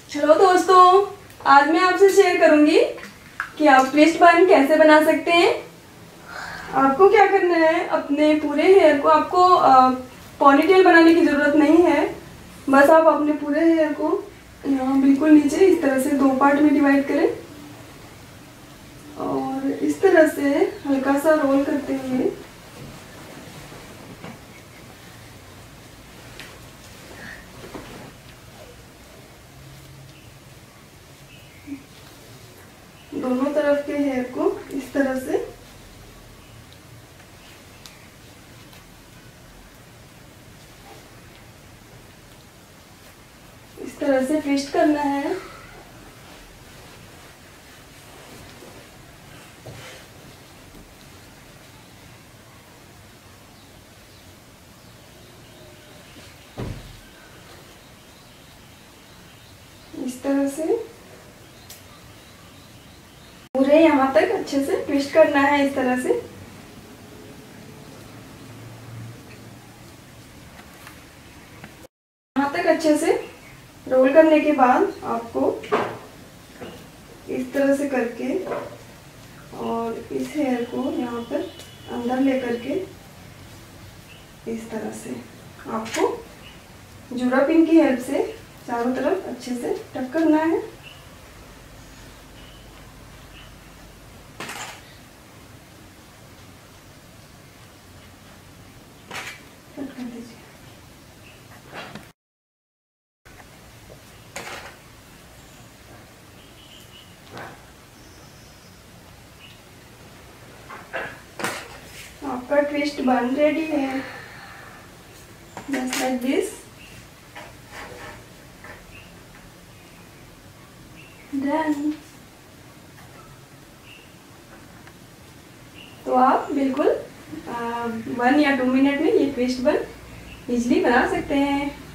Hello दोस्तों, आज मैं आपसे शेयर करूंगी कि आप ट्विस्ट बन कैसे बना सकते हैं। आपको क्या करना है, अपने पूरे हेयर को आपको पॉनीटेल बनाने की ज़रूरत नहीं है। बस आप अपने पूरे हेयर को यहाँ बिल्कुल नीचे इस तरह से 2 पार्ट में डिवाइड करें और इस तरह से हल्का सा रोल करते हुए दोनों तरफ के हेयर को इस तरह से ट्विस्ट करना है। इस तरह से पूरे यहाँ तक अच्छे से ट्विस्ट करना है। इस तरह से यहाँ तक अच्छे से रोल करने के बाद आपको इस तरह से करके और इस हेयर को यहाँ पर अंदर लेकर के इस तरह से आपको जूड़ा पिन की हेल्प से चारों तरफ अच्छे से टक करना है। कट कर दीजिए। आपका ट्विस्ट बन रेडी है। Just like this. डन। तो आप बिल्कुल 1 या 2 मिनट में ये ट्विस्ट बन इजली बना सकते हैं।